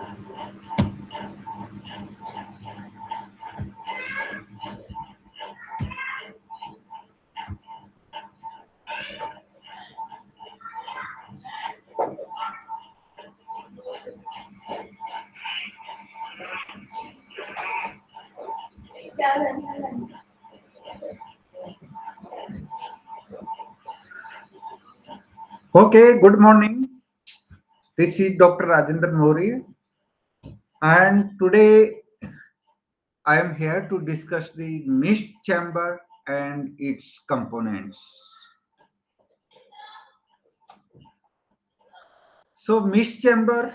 Okay, good morning. This is Dr. Rajendra Mori, and today I am here to discuss the mist chamber and its components. So, mist chamber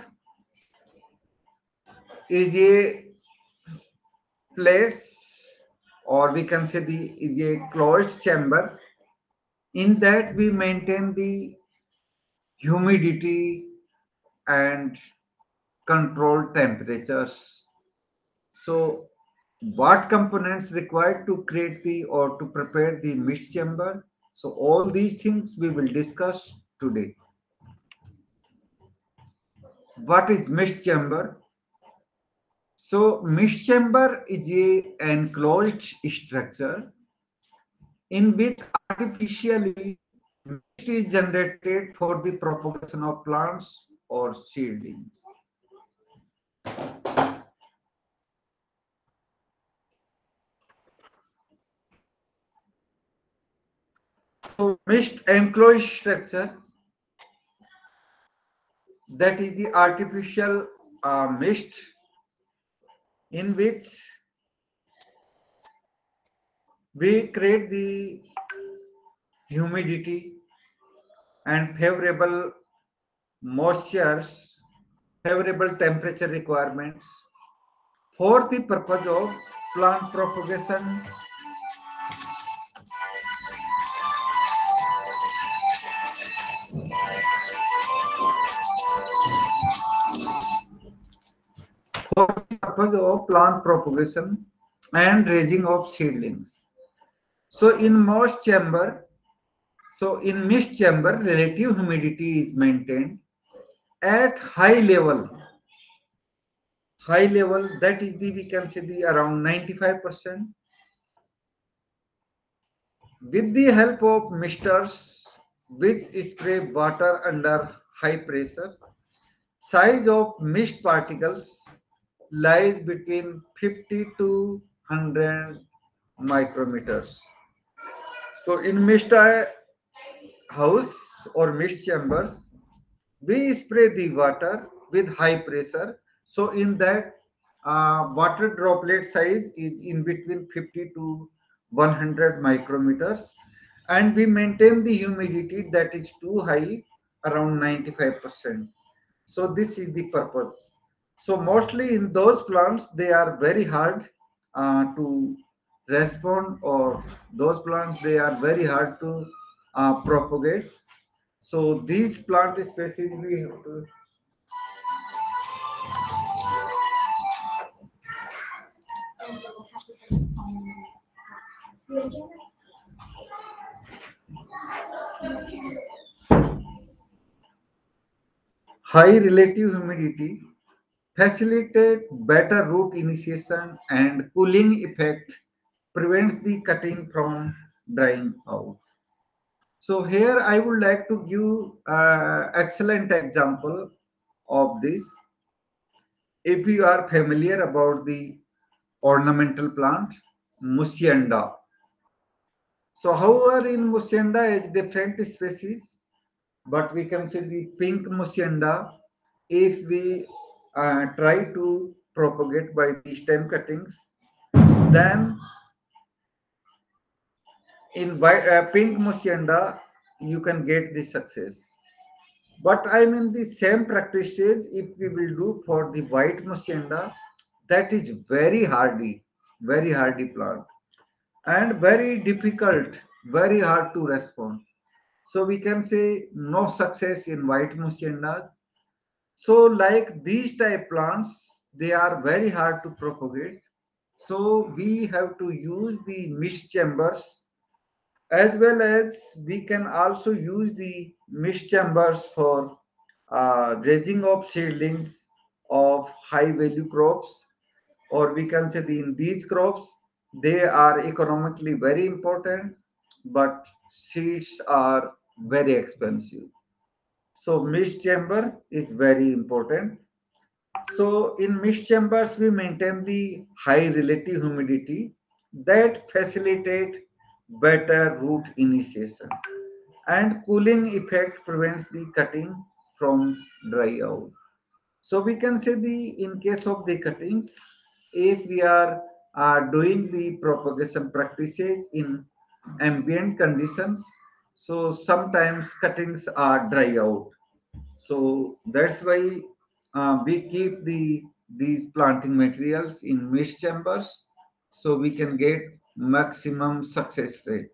is a place, or we can say the is a closed chamber. In that, we maintain the humidity and control temperatures. So, what components required to create the or to prepare the mist chamber? So, all these things we will discuss today. What is mist chamber? So, mist chamber is a enclosed structure in which artificially mist is generated for the propagation of plants or seedlings. So, mist enclosed structure, that is the artificial mist in which we create the humidity and favorable moistures, favorable temperature requirements for the purpose of plant propagation. For the purpose of plant propagation and raising of seedlings. So in most chamber, so in mist chamber, relative humidity is maintained at high level, that is the, we can say the around 95%. With the help of misters which spray water under high pressure, size of mist particles lies between 50 to 100 micrometers. So in mist house or mist chambers, we spray the water with high pressure. So in that, water droplet size is in between 50 to 100 micrometers, and we maintain the humidity that is too high, around 95%. So this is the purpose. So mostly in those plants, they are very hard to respond, or those plants, they are very hard to propagate. So these plant species we have to. High relative humidity facilitate better root initiation, and cooling effect prevents the cutting from drying out. So here I would like to give excellent example of this. If you are familiar about the ornamental plant, Muscienda. So however in Muscienda is different species, but we can say the pink Muscienda, if we try to propagate by the stem cuttings, then in white, pink Muscienda, you can get the success. But I mean the same practices if we will do for the white Muscienda, that is very hardy plant, and very difficult, very hard to respond. So we can say no success in white Musciendas. So like these type plants, they are very hard to propagate. So we have to use the mist chambers, as well as we can also use the mist chambers for raising of seedlings of high value crops, or we can say in these crops, they are economically very important, but seeds are very expensive. So mist chamber is very important. So in mist chambers, we maintain the high relative humidity that facilitate better root initiation, and cooling effect prevents the cutting from dry out. So we can say the in case of the cuttings, if we are doing the propagation practices in ambient conditions, so sometimes cuttings are dry out. So that's why we keep these planting materials in mist chambers, so we can get maximum success rate.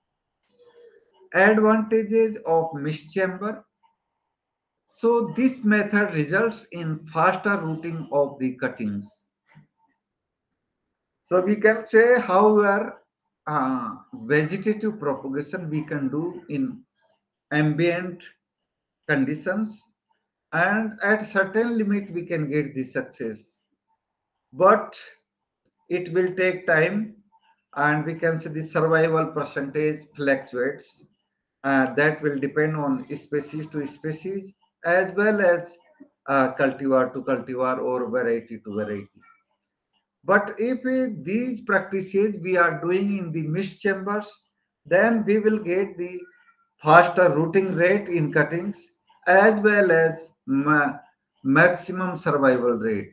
Advantages of mist chamber. So this method results in faster rooting of the cuttings. So we can say, however, vegetative propagation we can do in ambient conditions, and at certain limit we can get the success, but it will take time, and we can say the survival percentage fluctuates. That will depend on species to species, as well as cultivar to cultivar or variety to variety. But if these practices we are doing in the mist chambers, then we will get the faster rooting rate in cuttings, as well as maximum survival rate.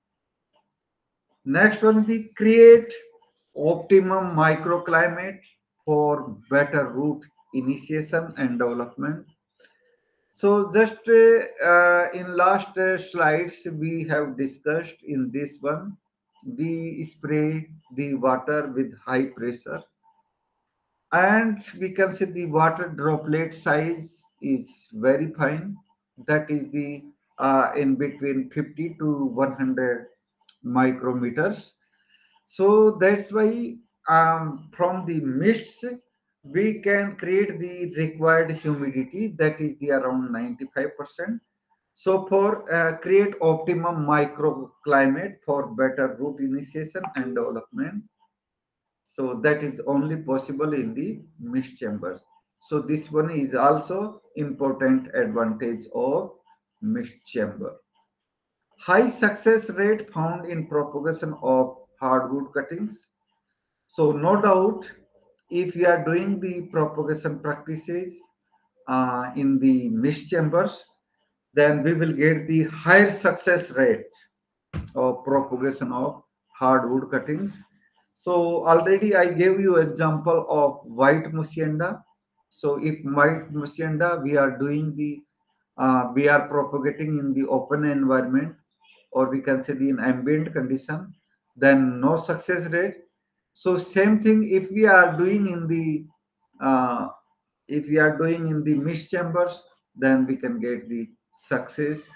Next one, the create optimum microclimate for better root initiation and development. So just in last slides we have discussed in this one, we spray the water with high pressure, and we can see the water droplet size is very fine. That is the in between 50 to 100 micrometers. So that's why from the mists we can create the required humidity, that is the around 95%. So for create optimum microclimate for better root initiation and development. So that is only possible in the mist chambers. So this one is also important advantage of mist chamber. High success rate found in propagation of hardwood cuttings. So no doubt, if we are doing the propagation practices in the mist chambers, then we will get the higher success rate of propagation of hardwood cuttings. So already I gave you example of white muscienda. So if white muscienda we are doing the we are propagating in the open environment, or we can say the in ambient condition, then no success rate. So same thing if we are doing in the uh, if we are doing in the mist chambers, then we can get the success.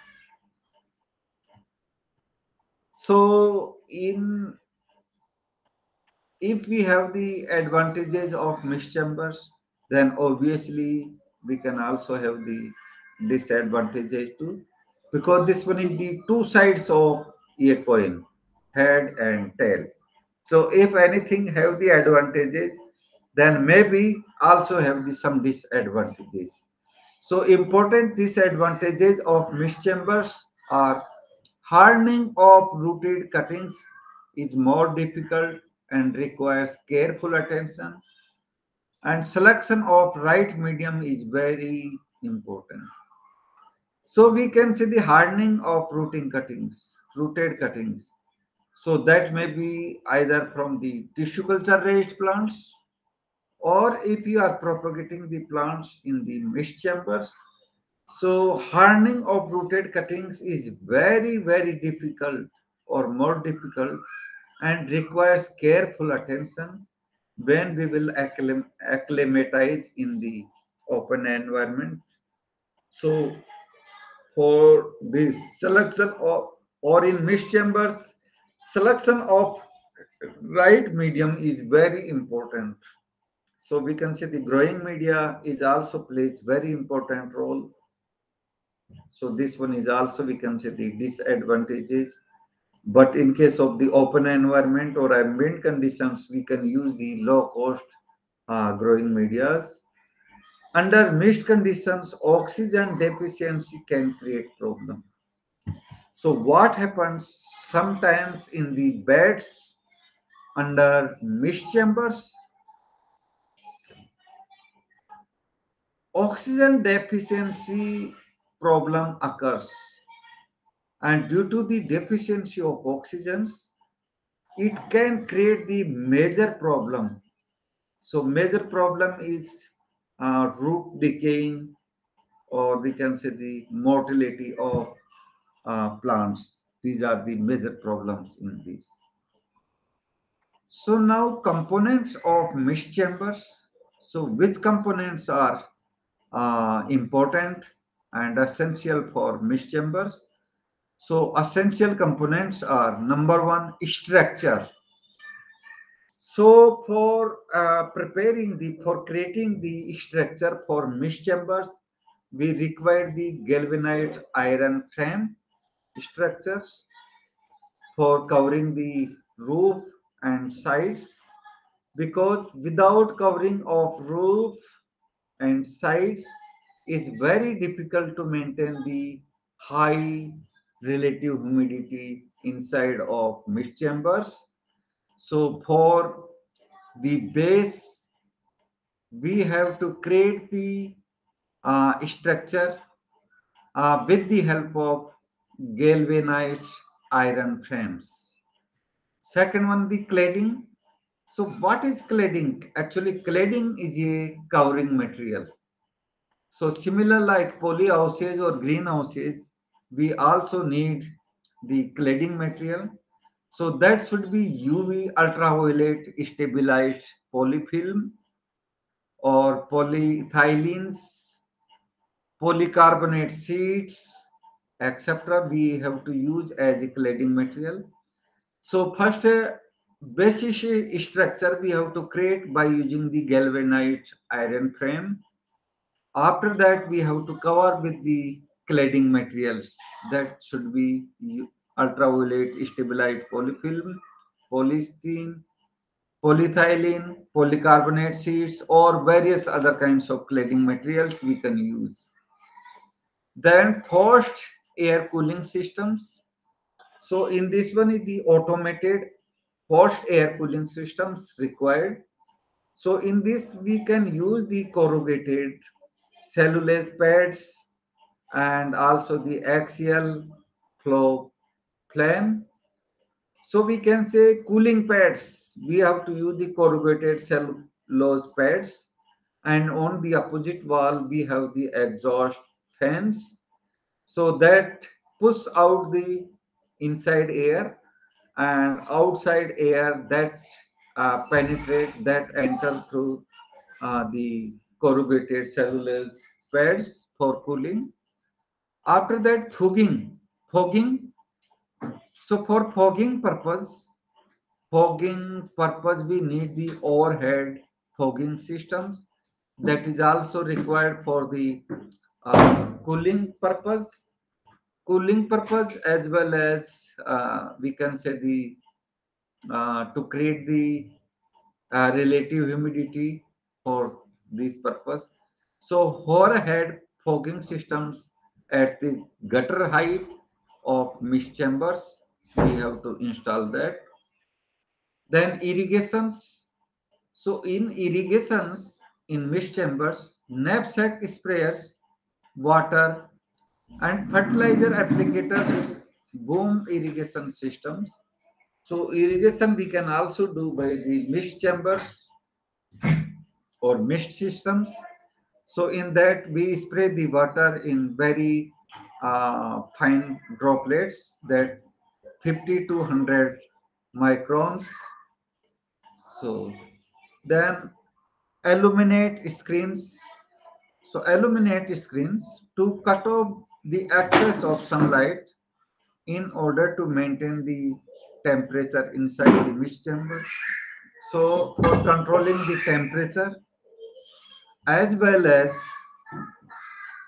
So in if we have the advantages of mist chambers, then obviously we can also have the disadvantages too, because this one is the two sides of a coin, head and tail. So if anything have the advantages, then maybe also have the some disadvantages. So important disadvantages of mist chambers are hardening of rooted cuttings is more difficult and requires careful attention, and selection of right medium is very important. So we can see the hardening of rooted cuttings. So that may be either from the tissue culture raised plants, or if you are propagating the plants in the mist chambers. So hardening of rooted cuttings is very, very difficult or more difficult, and requires careful attention when we will acclimatize in the open environment. So for the selection of, or in mist chambers, selection of right medium is very important. So we can say the growing media is also plays very important role. So this one is also, we can say, the disadvantages. But in case of the open environment or ambient conditions, we can use the low cost growing medias. Under mixed conditions, oxygen deficiency can create problem. So what happens sometimes in the beds under mist chambers? Oxygen deficiency problem occurs, and due to the deficiency of oxygens, it can create the major problem. So major problem is root decaying, or we can say the mortality of plants. These are the major problems in this. So now components of mist chambers. So which components are important and essential for mist chambers? So essential components are: number one, structure. So for creating the structure for mist chambers, we require the galvanized iron frame structures for covering the roof and sides, because without covering of roof and sides, it's very difficult to maintain the high relative humidity inside of mist chambers. So for the base, we have to create the structure with the help of galvanized iron frames. Second one, the cladding. So what is cladding? Actually, cladding is a covering material. So similar like polyhouses or greenhouses, we also need the cladding material. So that should be UV ultraviolet stabilized polyfilm or polyethylenes, polycarbonate sheets, etc. We have to use as a cladding material. So first, basic structure we have to create by using the galvanized iron frame. After that, we have to cover with the cladding materials. That should be ultraviolet stabilized polyfilm, polystyrene, polyethylene, polycarbonate sheets, or various other kinds of cladding materials we can use. Then forced air cooling systems. So in this one is the automated forced air cooling systems required. So in this we can use the corrugated cellulose pads and also the axial flow plan. So we can say cooling pads. We have to use the corrugated cellulose pads, and on the opposite wall we have the exhaust fans. So that push out the inside air, and outside air that penetrate, that enter through the corrugated cellulose pads for cooling. After that, fogging. So for fogging purpose, we need the overhead fogging systems. That is also required for the cooling purpose. Cooling purpose, as well as we can say the to create the relative humidity for this purpose. So overhead fogging systems at the gutter height of mist chambers, we have to install that. Then irrigations. So in irrigations in mist chambers, knapsack sprayers, water and fertilizer applicators, boom irrigation systems. So irrigation we can also do by the mist chambers or mist systems. So in that we spray the water in very fine droplets, that 50 to 100 microns. So then illuminate screens. So illuminate screens to cut off the excess of sunlight in order to maintain the temperature inside the mist chamber. So for controlling the temperature, as well as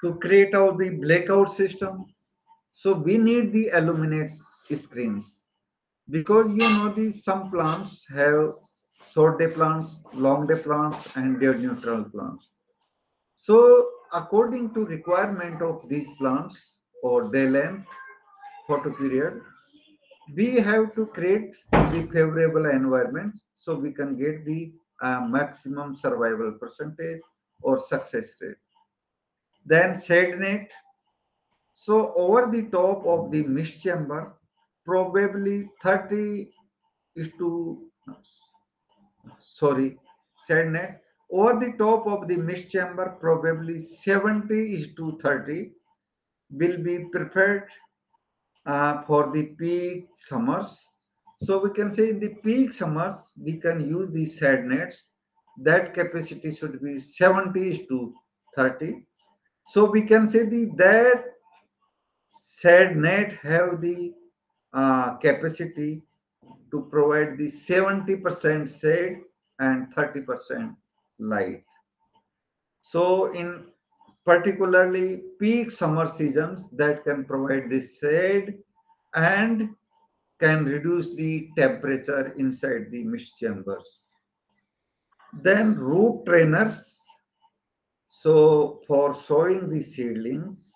To create out the blackout system, so we need the illuminate screens, because the some plants have short day plants, long day plants, and their neutral plants. So according to requirement of these plants or day length, photo period, we have to create the favorable environment so we can get the maximum survival percentage or success rate. Then shade net. So over the top of the mist chamber, probably 30 is to, sorry, shade net. Over the top of the mist chamber, probably 70 is to 30 will be prepared for the peak summers. So we can say in the peak summers, we can use the shade nets. That capacity should be 70 is to 30. So we can say that shade net have the capacity to provide the 70% shade and 30% light. So in particularly peak summer seasons, that can provide the shade and can reduce the temperature inside the mist chambers. Then root trainers. So for sowing the seedlings,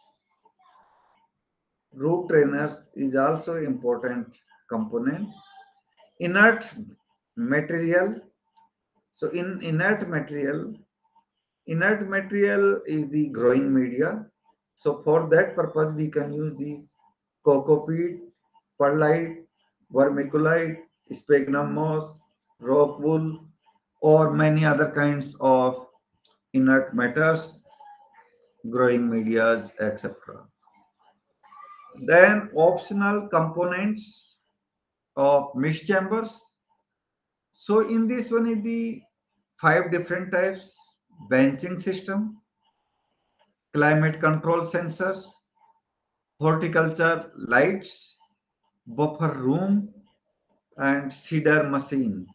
root trainers is also important component. Inert material. So in inert material is the growing media. So for that purpose, we can use the cocopeat, perlite, vermiculite, sphagnum moss, rock wool, or many other kinds of inert matters, growing medias, etc. Then optional components of mist chambers. So in this one is the five different types: benching system, climate control sensors, horticulture lights, buffer room, and cedar machine.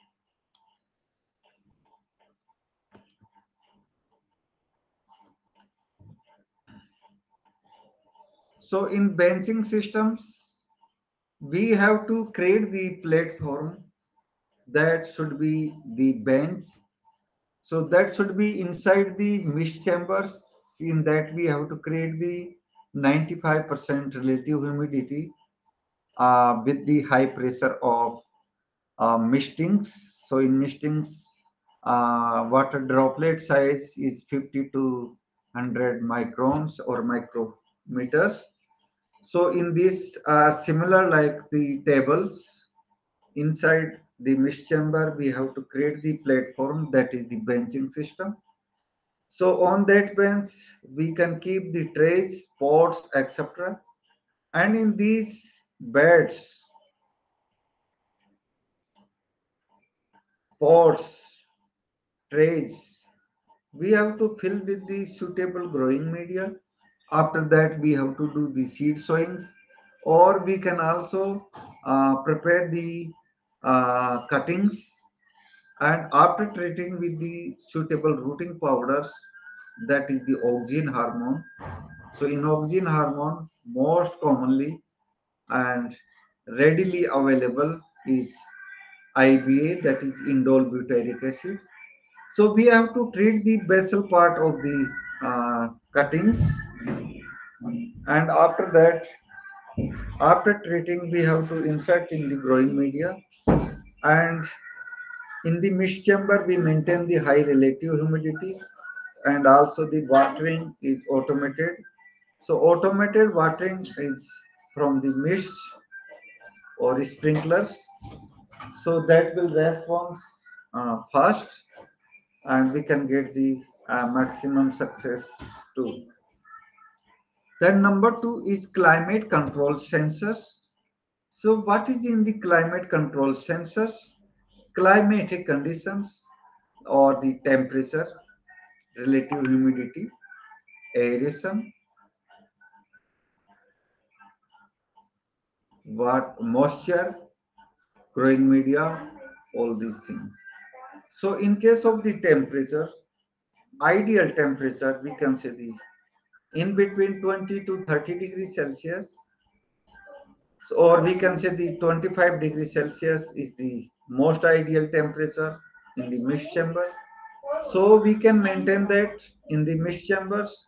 So in benching systems, we have to create the platform that should be the bench. So that should be inside the mist chambers. In that we have to create the 95% relative humidity with the high pressure of mistings. So in mistings, water droplet size is 50 to 100 microns or micrometers. So in this, similar like the tables, inside the mist chamber, we have to create the platform that is the benching system. So on that bench, we can keep the trays, pots, etc. And in these beds, pots, trays, we have to fill with the suitable growing media. After that, we have to do the seed sowings, or we can also prepare the cuttings, and after treating with the suitable rooting powders, that is the auxin hormone. So in auxin hormone, most commonly and readily available is IBA, that is indole butyric acid. So we have to treat the basal part of the cuttings, and after that, after treating, we have to insert in the growing media. And in the mist chamber, we maintain the high relative humidity, and also the watering is automated. So automated watering is from the mist or sprinklers, so that will respond fast, and we can get the maximum success too. Then number two is climate control sensors. So what is in the climate control sensors? Climatic conditions or the temperature, relative humidity, aeration, what moisture, growing media, all these things. So in case of the temperature, ideal temperature, we can say the in between 20 to 30 degrees Celsius. So, or we can say the 25 degrees Celsius is the most ideal temperature in the mist chamber. So we can maintain that in the mist chambers.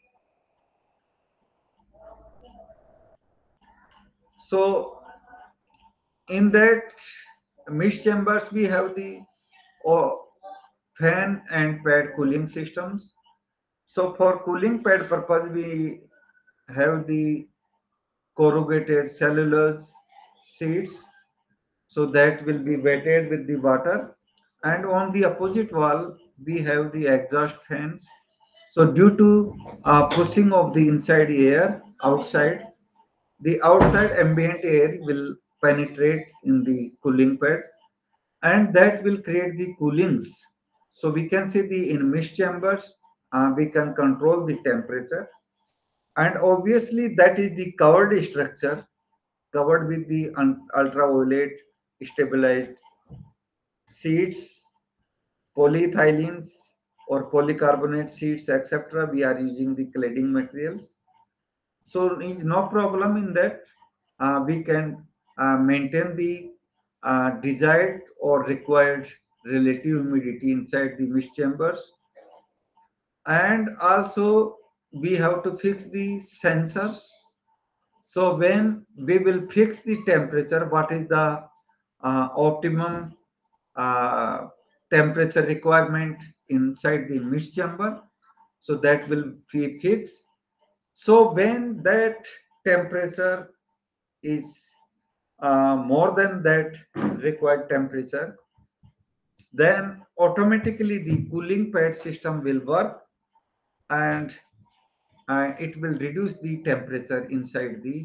So in that mist chambers we have the oh, fan and pad cooling systems. So for cooling pad purpose we have the corrugated cellulose sheets, so that will be wetted with the water, and on the opposite wall we have the exhaust fans. So due to pushing of the inside air outside, the outside ambient air will penetrate in the cooling pads, and that will create the coolings. So we can see the in mist chambers we can control the temperature, and obviously that is the covered structure covered with the ultraviolet stabilized sheets, polyethylenes or polycarbonate sheets, etc. We are using the cladding materials. So it's no problem in that. We can maintain the desired or required relative humidity inside the mist chambers. And also we have to fix the sensors. So when we will fix the temperature, what is the optimum uh, temperature requirement inside the mist chamber, so that will be fixed. So when that temperature is more than that required temperature, then automatically the cooling pad system will work, and it will reduce the temperature inside the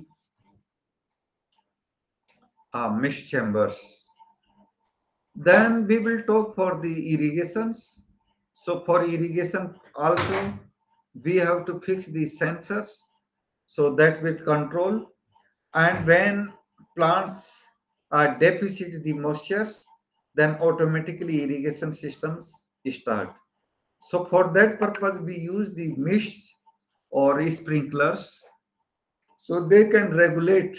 mist chambers. Then we will talk for the irrigations. So for irrigation also we have to fix the sensors, so that will control. And when plants are deficit the moistures, then automatically irrigation systems start. So for that purpose we use the mists or sprinklers, so they can regulate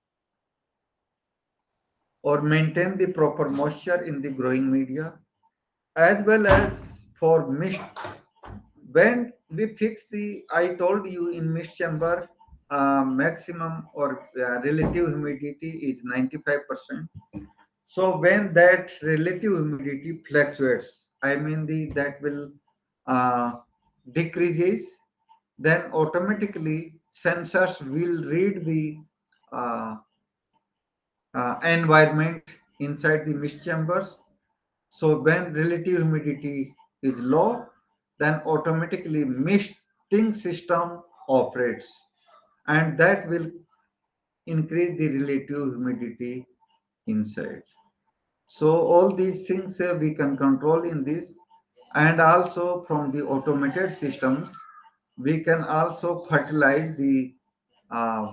or maintain the proper moisture in the growing media. As well as for mist, when we fix the, I told you in mist chamber maximum or relative humidity is 95%. So when that relative humidity fluctuates, I mean the that will uh, decreases, then automatically sensors will read the uh, environment inside the mist chambers. So when relative humidity is low, then automatically misting system operates, and that will increase the relative humidity inside. So all these things we can control in this, and also from the automated systems we can also fertilize the uh,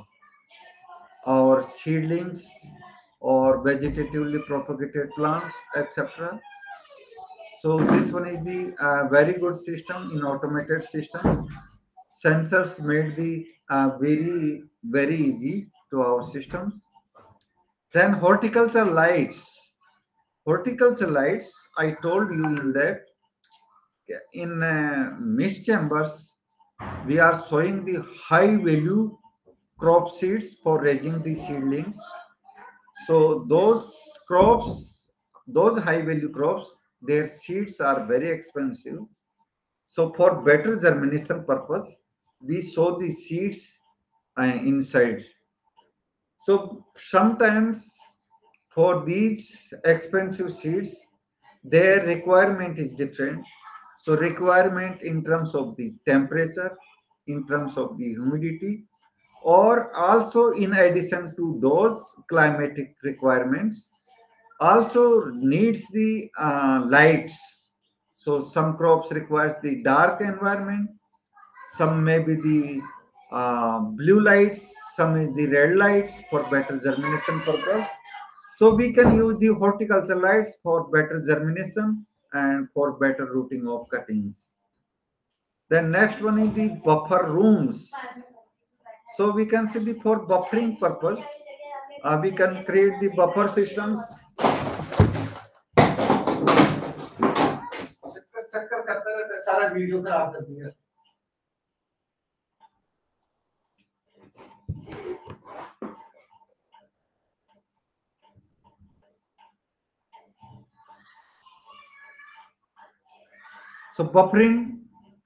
our seedlings or vegetatively propagated plants, etc. So this one is the very good system in automated systems. Sensors made the very easy to our systems. Then horticulture lights. Horticulture lights, I told you in that in mist chambers we are sowing the high value crop seeds for raising the seedlings. So those crops, those high value crops, their seeds are very expensive. So for better germination purpose, we sow the seeds inside. So sometimes for these expensive seeds, their requirement is different. So requirement in terms of the temperature, in terms of the humidity, or also in addition to those climatic requirements, also needs the lights. So some crops requires the dark environment, some may be the blue lights, some is the red lights for better germination purpose. So we can use the horticulture lights for better germination and for better rooting of cuttings. Then next one is the buffer rooms. So we can see the for buffering purpose, we can create the buffer systems. चक्कर करता रहता है, सारा video खराब कर दिया. So buffering,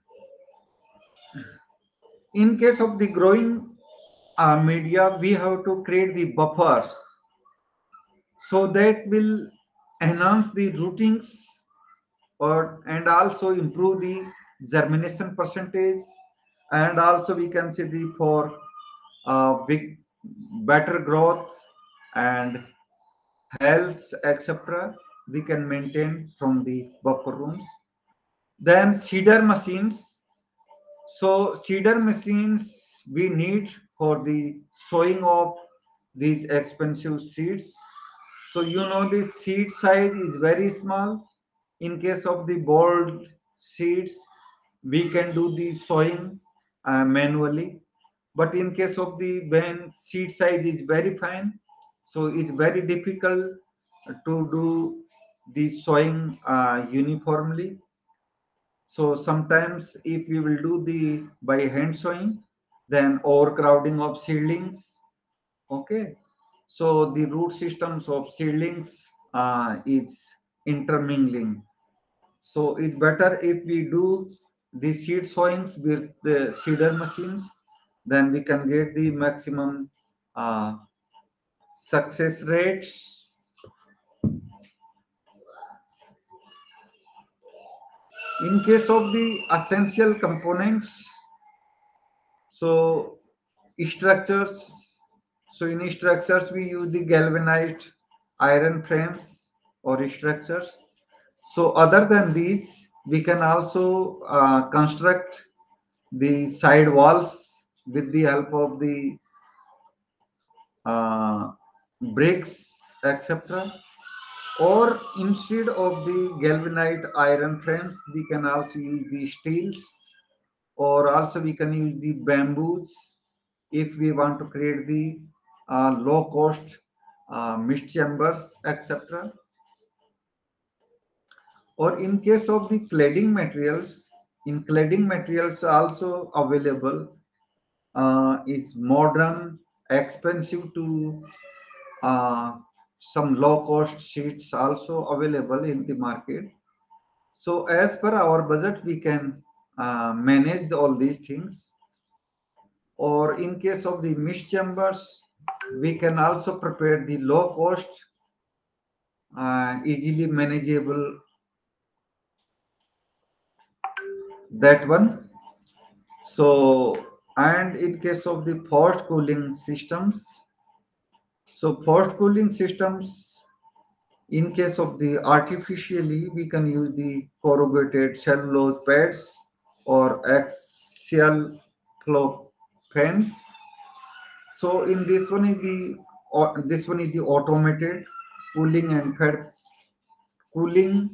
in case of the growing media, we have to create the buffers, so that will enhance the rootings and also improve the germination percentage, and also we can see the for big better growth and health, etc. we can maintain from the buffer rooms. Then seeder machines. So seeder machines we need for the sowing of these expensive seeds. So you know the seed size is very small. In case of the bold seeds, we can do the sowing manually. But in case of the when seed size is very fine, so it's very difficult to do the sowing uniformly. So sometimes if we will do the by hand sowing, then overcrowding of seedlings. Okay. So the root systems of seedlings is intermingling. So it's better if we do the seed sowings with the seeder machines, then we can get the maximum uh, success rates. In case of the essential components, so structures, so in structures we use the galvanized iron frames or structures. So other than these, we can also construct the side walls with the help of the uh, bricks, etc. Or instead of the galvanized iron frames, we can also use the steels, or also we can use the bamboos if we want to create the low cost mist chambers, etc. Or in case of the cladding materials, in cladding materials also available is modern, expensive to some low cost sheets also available in the market. So as per our budget, we can manage all these things. Or in case of the mist chambers, we can also prepare the low cost, easily manageable, that one. So, and in case of the forced cooling systems, so forced cooling systems, in case of the artificially, we can use the corrugated cellulose pads or axial flow fans. So in this one is the automated cooling and pad cooling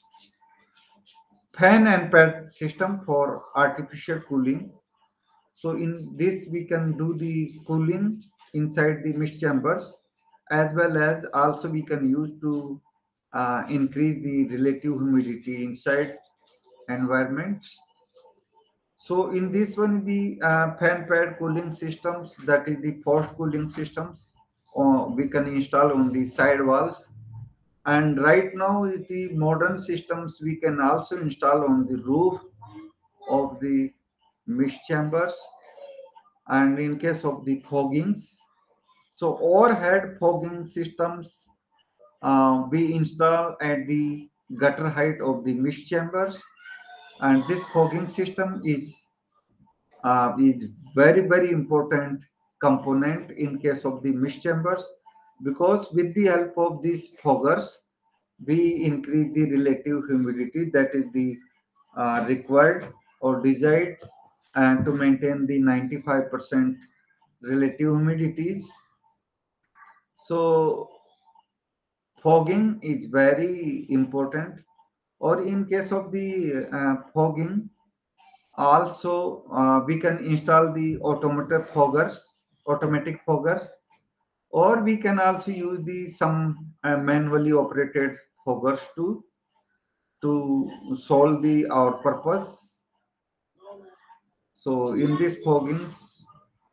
fan and pad system for artificial cooling. So in this we can do the cooling inside the mist chambers, as well as also we can use to increase the relative humidity inside environments. So in this one, the fan pad cooling systems, that is the forced cooling systems, we can install on the side walls. And right now is the modern systems we can also install on the roof of the mist chambers. And in case of the foggings, so overhead fogging systems we install at the gutter height of the mist chambers. And this fogging system is very important component in case of the mist chambers, because with the help of these foggers we increase the relative humidity that is the required or desired, and to maintain the 95% relative humidities. So fogging is very important. Or in case of the fogging, Also, we can install the automatic foggers, or we can also use the some manually operated foggers to solve the our purpose. So in these foggings,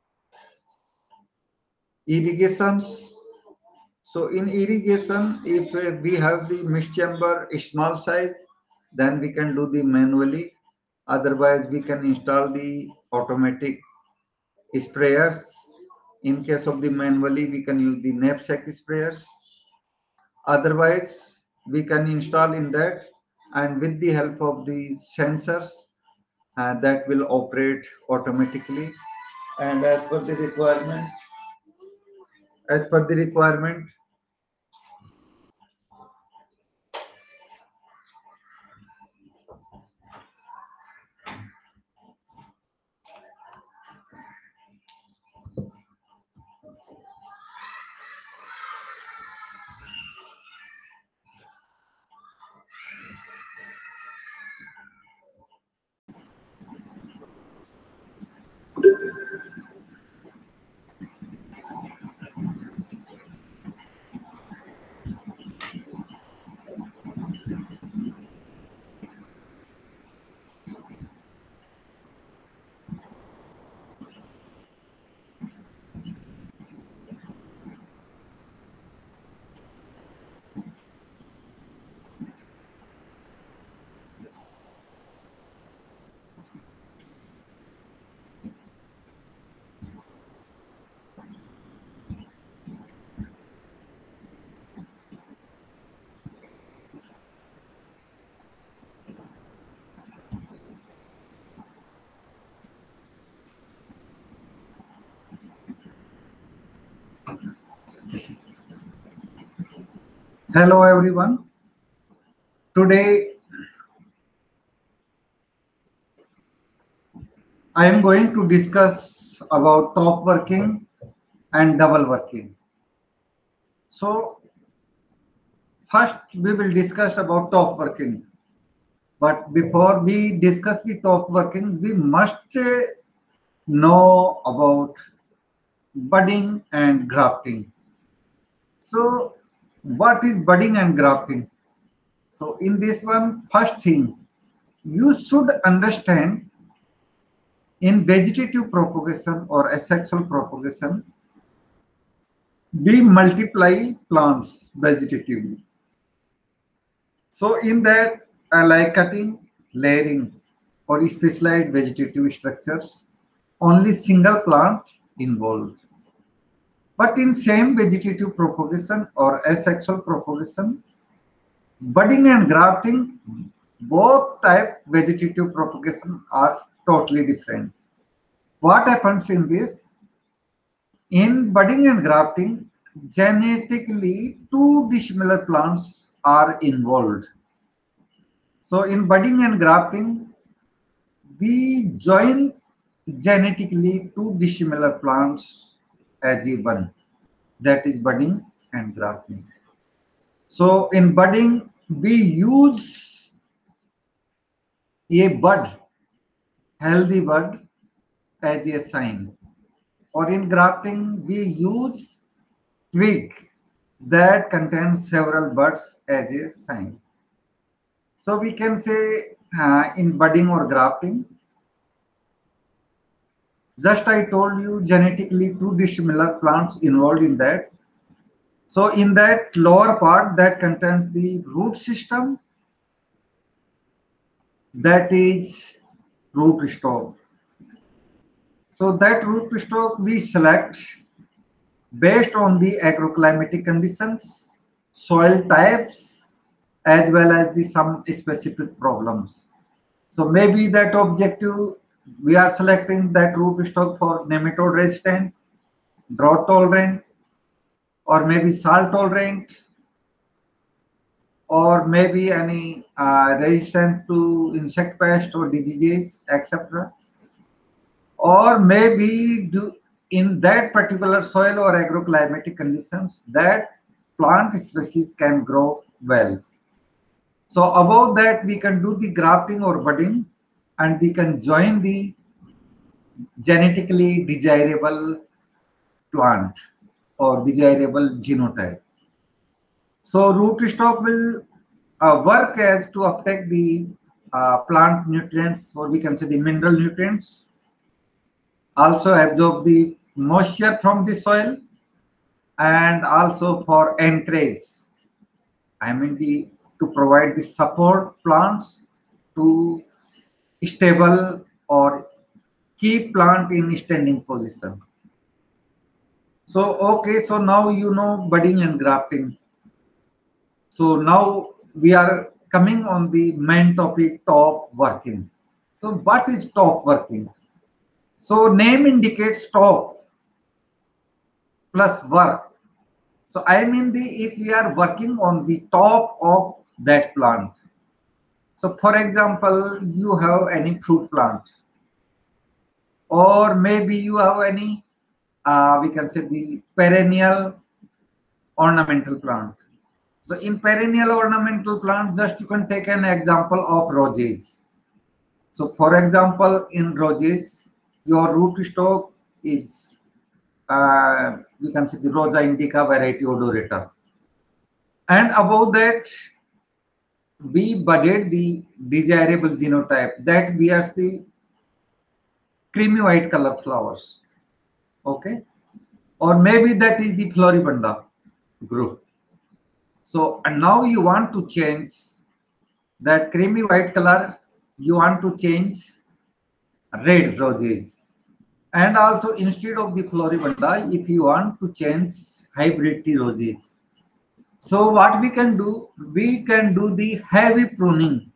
irrigations. So in irrigation, if we have the mist chamber small size, then we can do the manually. Otherwise, we can install the automatic sprayers. In case of the manually, we can use the knapsack sprayers. Otherwise, we can install in that, and with the help of the sensors, that will operate automatically. And as per the requirement, hello everyone. Today I am going to discuss about top working and double working. So first we will discuss about top working. But before we discuss the top working, we must know about budding and grafting. So what is budding and grafting? So in this one, first thing, you should understand in vegetative propagation or asexual propagation, we multiply plants vegetatively. So in that, like cutting, layering, or specialized vegetative structures, only single plant involved. But in same vegetative propagation or asexual propagation, budding and grafting, both type vegetative propagation are totally different. What happens in this? In budding and grafting, genetically two dissimilar plants are involved. So in budding and grafting, we join genetically two dissimilar plants as a one. That is budding and grafting. So in budding, we use a bud, healthy bud, as a sign. Or in grafting, we use twig that contains several buds as a sign. So we can say in budding or grafting, just I told you genetically two dissimilar plants involved in that. So in that lower part that contains the root system, that is root stock. So that root stock we select based on the agroclimatic conditions, soil types, as well as the some specific problems. So maybe that objective, we are selecting that root stock for nematode resistant, drought tolerant, or maybe salt tolerant, or maybe any resistant to insect pest or diseases, etc. Or maybe do in that particular soil or agroclimatic conditions that plant species can grow well. So above that we can do the grafting or budding, and we can join the genetically desirable plant or desirable genotype. So rootstock will work as to uptake the plant nutrients, or we can say the mineral nutrients, also absorb the moisture from the soil, and also for encourage, I mean to provide the support plants to stable or keep plant in standing position. So okay, so now you know budding and grafting. So now we are coming on the main topic, top working. So what is top working? So name indicates top plus work. So I mean if we are working on the top of that plant. So for example, you have any fruit plant, or maybe you have any, we can say the perennial ornamental plant. So in perennial ornamental plant, just you can take an example of roses. So for example, in roses, your root stock is, we can say the Rosa indica variety odorata. And above that, we budded the desirable genotype that bears the creamy white color flowers. Okay. Or maybe that is the Floribunda group. So, and now you want to change that creamy white color, you want to change red roses. And also instead of the Floribunda, if you want to change hybrid tea roses. So what we can do the heavy pruning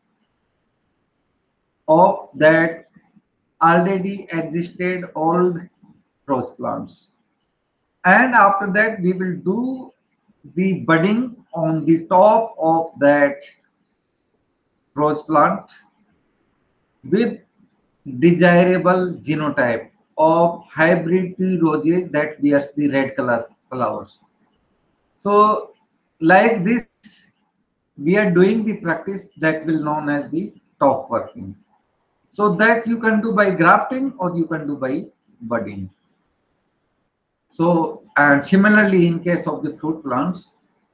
of that already existed old rose plants. And after that, we will do the budding on the top of that rose plant with desirable genotype of hybrid tea roses that bears the red color flowers. So like this, we are doing the practice that will known as the top working. So that you can do by grafting or you can do by budding. So, and similarly in case of the fruit plants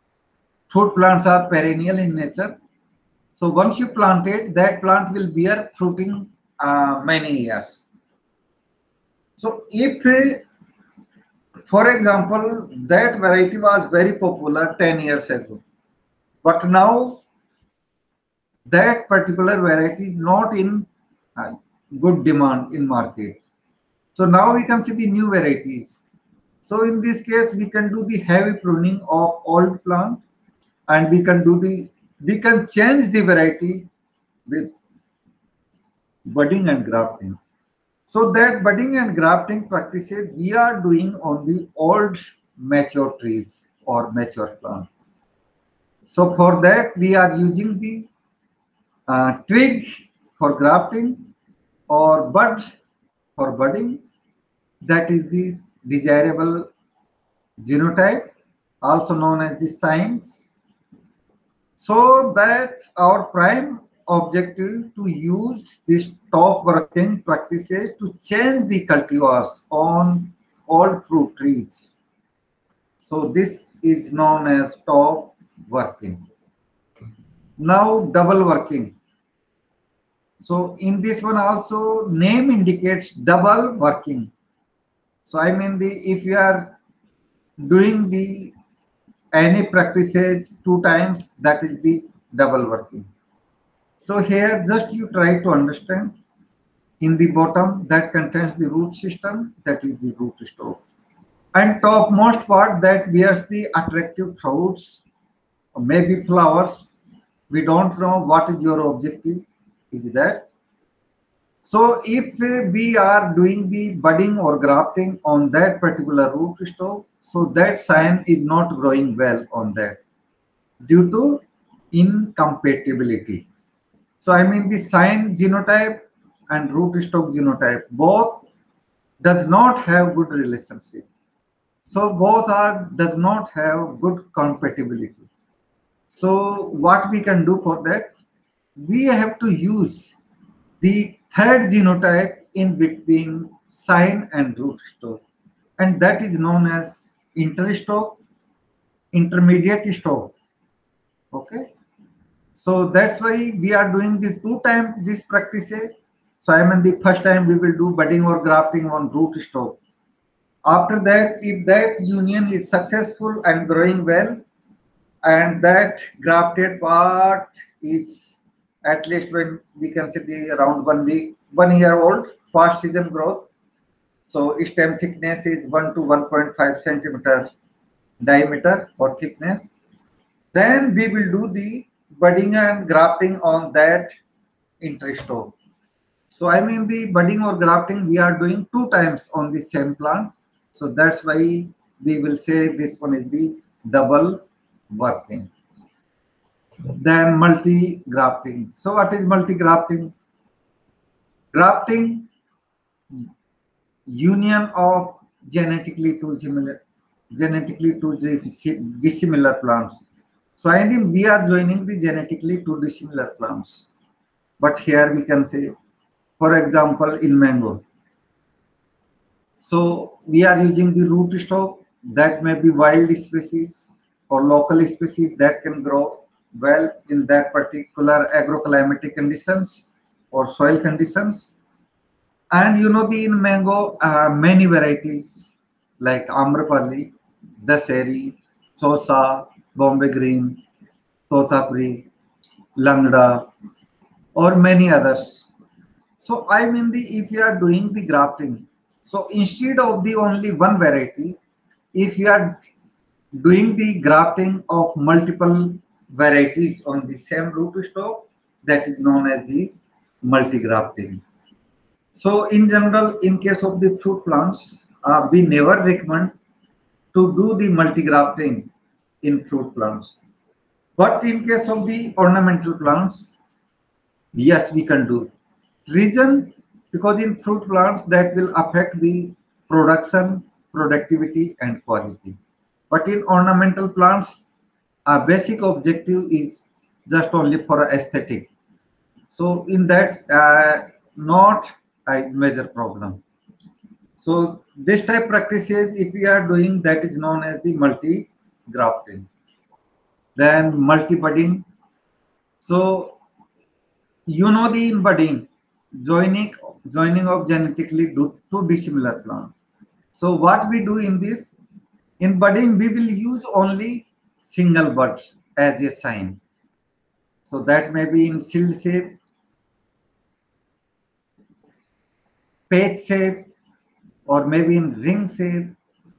are perennial in nature. So once you plant it, that plant will bear fruiting many years. So if, for example, that variety was very popular 10 years ago, but now that particular variety is not in good demand in market. So now we can see the new varieties. So in this case, we can do the heavy pruning of old plant, and we can change the variety with budding and grafting. So that budding and grafting practices we are doing on the old mature trees or mature plant. So for that we are using the twig for grafting or bud for budding. That is the desirable genotype, also known as the signs. So that our prime objective to use this top working practices to change the cultivars on all fruit trees. So this is known as top working. Now double working. So in this one also name indicates double working. So I mean if you are doing the any practices 2 times, that is the double working. So here just you try to understand, in the bottom that contains the root system, that is the root stock, and topmost part that bears the attractive fruits or maybe flowers. We don't know what is your objective is that. So if we are doing the budding or grafting on that particular root stock, so that sign is not growing well on that due to incompatibility. So I mean the sign genotype and root stock genotype both does not have good relationship. So both does not have good compatibility. So what we can do for that, we have to use the third genotype in between sign and rootstock, and that is known as interstalk, intermediate stalk. Okay, so that's why we are doing the two times these practices. So I mean the first time we will do budding or grafting on rootstock. After that, if that union is successful and growing well, and that grafted part is at least when we can say the around 1 week, 1 year old, past season growth. So stem thickness is 1 to 1.5 centimeter diameter or thickness. Then we will do the budding and grafting on that interstalk. So I mean the budding or grafting we are doing two times on the same plant. So that's why we will say this one is the double working. Then multi grafting. So what is multi grafting? Grafting, union of genetically two dissimilar plants. So I think we are joining the genetically two dissimilar plants. But here we can say, for example, in mango. So we are using the rootstock that may be wild species or local species that can grow well in that particular agroclimatic conditions or soil conditions. And you know the in mango many varieties like Amrapali, Daseri, Chosa, Bombay Green, Totapri, Langda, or many others. So I mean the if you are doing the grafting, so instead of the only one variety, if you are doing the grafting of multiple varieties on the same rootstock, that is known as the multi-grafting. So in general, in case of the fruit plants, we never recommend to do the multi-grafting in fruit plants. But in case of the ornamental plants, yes, we can do. Reason, because in fruit plants that will affect the production, productivity and quality. But in ornamental plants, a basic objective is just only for aesthetic. So in that, not a major problem. So this type practices, if we are doing, that is known as the multi-grafting. Then multi-budding. So you know the in budding, joining of genetically two dissimilar plants. So what we do in this, in budding, we will use only single bud as a sign. So that may be in shield shape, page shape, or maybe in ring shape.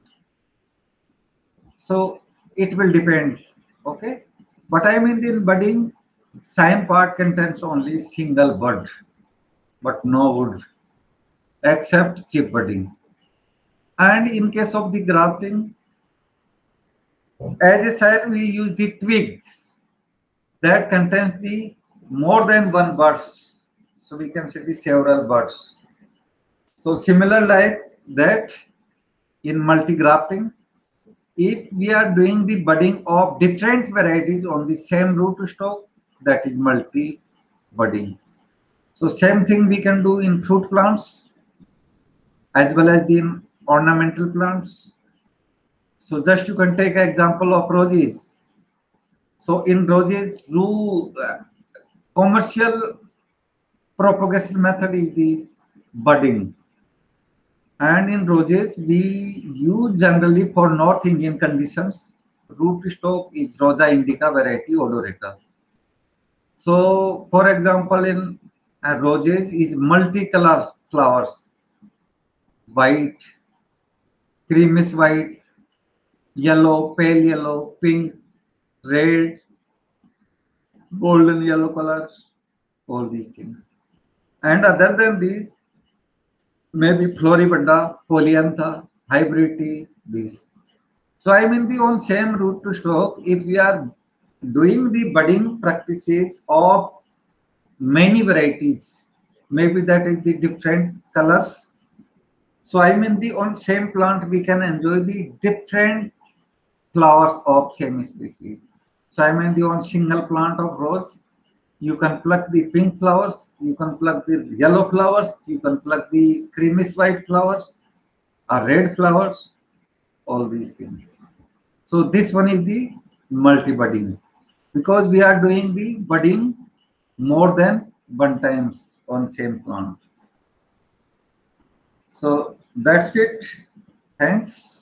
So it will depend. Okay. But I mean in budding, sign part contains only single bud, but no wood, except chip budding. And in case of the grafting, as I said, we use the twigs that contains the more than one buds. So we can say the several buds. So similar like that in multi-grafting, if we are doing the budding of different varieties on the same rootstock, that is multi-budding. So same thing we can do in fruit plants as well as the ornamental plants. So just you can take an example of roses. So in roses, through commercial propagation method is the budding. And in roses, we use generally for North Indian conditions, rootstock is Rosa indica variety odorata. So for example, in roses is multicolor flowers, white, creamish white, yellow, pale yellow, pink, red, golden yellow colors, all these things. And other than these, maybe Floribunda, Polyantha, hybrid tea, these. So I mean the on same root to stock, if we are doing the budding practices of many varieties, maybe that is the different colors. So I mean the on same plant we can enjoy the different flowers of same species. So I mean the on single plant of rose, You can pluck the pink flowers, you can pluck the yellow flowers, you can pluck the creamish white flowers or red flowers, all these things. So this one is the multi-budding, because we are doing the budding more than one times on same plant. So that's it. Thanks.